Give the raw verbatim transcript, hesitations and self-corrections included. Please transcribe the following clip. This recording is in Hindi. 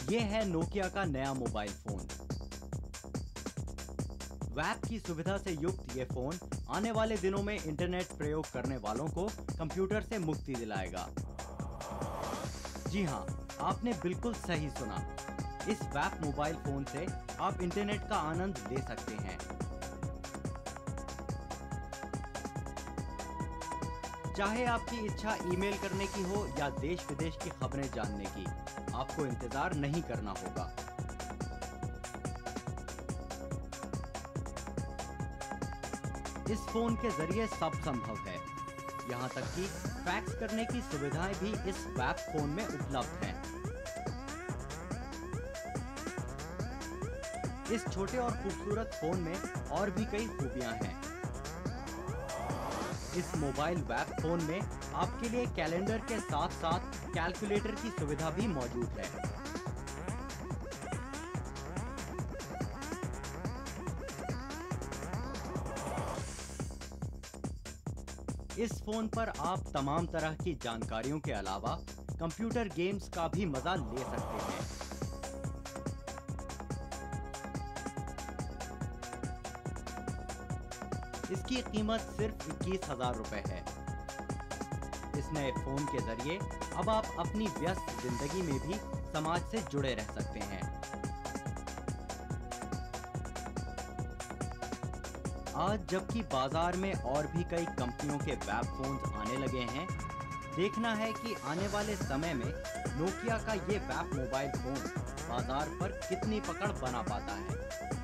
ये है नोकिया का नया मोबाइल फोन। वैप की सुविधा से युक्त ये फोन आने वाले दिनों में इंटरनेट प्रयोग करने वालों को कंप्यूटर से मुक्ति दिलाएगा। जी हाँ, आपने बिल्कुल सही सुना। इस वैप मोबाइल फोन से आप इंटरनेट का आनंद ले सकते हैं। चाहे आपकी इच्छा ईमेल करने की हो या देश विदेश की खबरें जानने की, आपको इंतजार नहीं करना होगा। इस फोन के जरिए सब संभव है, यहाँ तक कि फैक्स करने की सुविधाएं भी इस वैप फोन में उपलब्ध हैं। इस छोटे और खूबसूरत फोन में और भी कई खूबियां हैं। इस मोबाइल वैप फोन में आपके लिए कैलेंडर के साथ साथ कैलकुलेटर की सुविधा भी मौजूद है। इस फोन पर आप तमाम तरह की जानकारियों के अलावा कंप्यूटर गेम्स का भी मजा ले सकते हैं। इसकी कीमत सिर्फ इक्कीस हजार रुपए है। इस नए फोन के जरिए अब आप अपनी व्यस्त जिंदगी में भी समाज से जुड़े रह सकते हैं। आज जबकि बाजार में और भी कई कंपनियों के वैप फोन्स आने लगे हैं, देखना है कि आने वाले समय में नोकिया का ये वैप मोबाइल फोन बाजार पर कितनी पकड़ बना पाता है।